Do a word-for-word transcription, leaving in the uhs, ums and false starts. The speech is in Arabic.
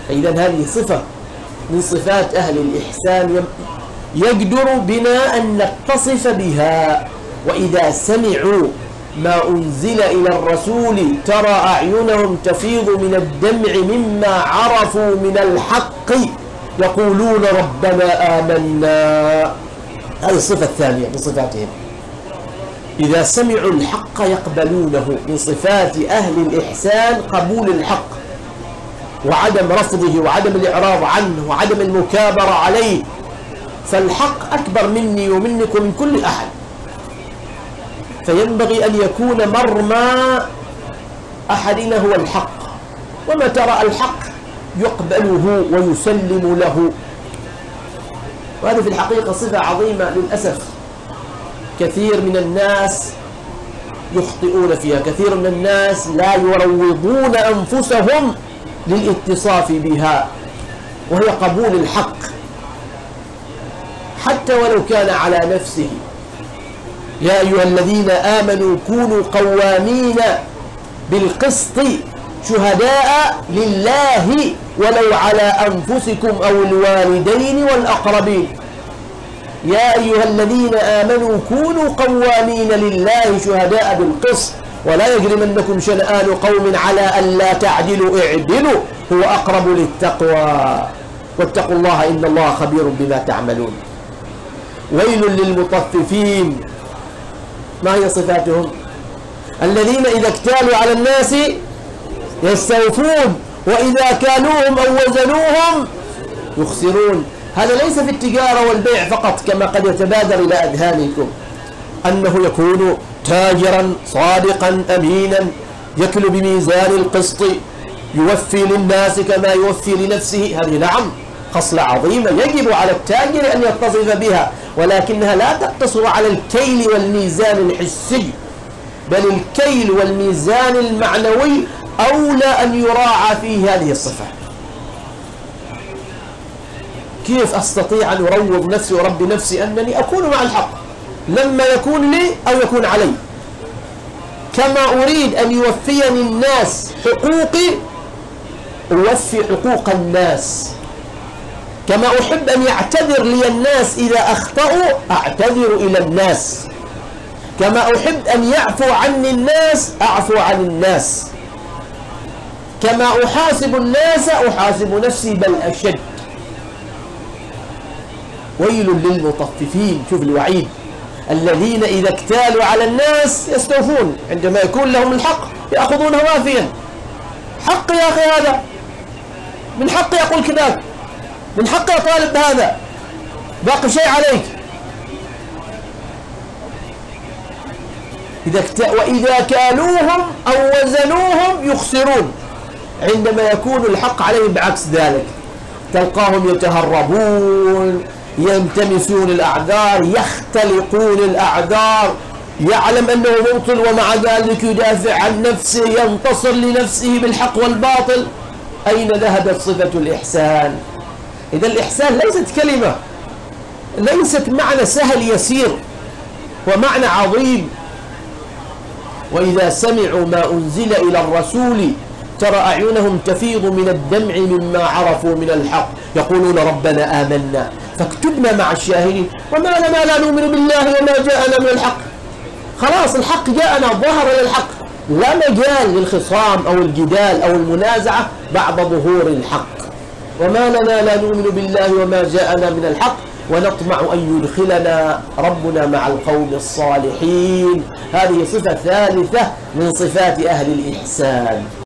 إذن هذه صفة من صفات أهل الإحسان يقدر بنا أن نتصف بها. وإذا سمعوا ما أنزل إلى الرسول ترى أعينهم تفيض من الدمع مما عرفوا من الحق يقولون ربنا آمنا. هذه الصفة الثانية من صفاتهم، إذا سمعوا الحق يقبلونه. من صفات أهل الإحسان قبول الحق وعدم رفضه وعدم الإعراض عنه وعدم المكابرة عليه. فالحق أكبر مني ومنك ومن كل أحد، فينبغي أن يكون مرمى أحدنا هو الحق، ومتى رأى الحق يقبله ويسلم له. وهذه في الحقيقة صفة عظيمة للأسف كثير من الناس يخطئون فيها. كثير من الناس لا يروضون أنفسهم للاتصاف بها، وهي قبول الحق حتى ولو كان على نفسه. يا أيها الذين آمنوا كونوا قوامين بالقسط شهداء لله ولو على أنفسكم أو الوالدين والأقربين. يا أيها الذين آمنوا كونوا قوامين لله شهداء بالقسط ولا يجرمنكم شنآن قوم على ألا تعدلوا اعدلوا هو أقرب للتقوى واتقوا الله إن الله خبير بما تعملون. ويل للمطففين. ما هي صفاتهم؟ الذين إذا اكتالوا على الناس يستوفون وإذا كالوهم أو وزنوهم يخسرون. هذا ليس في التجارة والبيع فقط كما قد يتبادر إلى أذهانكم، أنه يكون تاجرا صادقا أمينا يكل بميزان القسط يوفي للناس كما يوفي لنفسه. هذه نعم خصلة عظيمة يجب على التاجر أن يتصف بها، ولكنها لا تقتصر على الكيل والميزان الحسي، بل الكيل والميزان المعنوي أولى أن يراعى فيه هذه الصفة. كيف أستطيع أن أروض نفسي وربي نفسي أنني أكون مع الحق لما يكون لي أو يكون علي؟ كما أريد أن يوفيني الناس حقوقي أوفي حقوق الناس، كما أحب أن يعتذر لي الناس إذا أخطأوا أعتذر إلى الناس، كما أحب أن يعفو عني الناس أعفو عن الناس، كما أحاسب الناس أحاسب نفسي بل أشد. ويل للمطففين. شوف الوعيد، الذين إذا اكتالوا على الناس يستوفون، عندما يكون لهم الحق يأخذونه وافيا. حق يا أخي، هذا من حقي أقول كذا، من حقي أطالب بهذا، باقي شيء عليك. إذا كت... وإذا كالوهم أو وزنوهم يخسرون. عندما يكون الحق عليهم بعكس ذلك تلقاهم يتهربون، يلتمسون الأعذار، يختلقون الأعذار، يعلم أنه مبطل ومع ذلك يدافع عن نفسه، ينتصر لنفسه بالحق والباطل. أين ذهبت صفة الإحسان؟ إذا الإحسان ليست كلمة، ليست معنى سهل يسير، ومعنى عظيم. وإذا سمعوا ما أنزل إلى الرسول ترى أعينهم تفيض من الدمع مما عرفوا من الحق يقولون ربنا آمنا فاكتبنا مع الشاهدين. وما لنا لا نؤمن بالله وما جاءنا من الحق. خلاص الحق جاءنا، ظهر الحق، لا مجال للخصام أو الجدال أو المنازعة بعد ظهور الحق. وما لنا لا نؤمن بالله وما جاءنا من الحق ونطمع أن يدخلنا ربنا مع القوم الصالحين. هذه صفة ثالثة من صفات أهل الإحسان.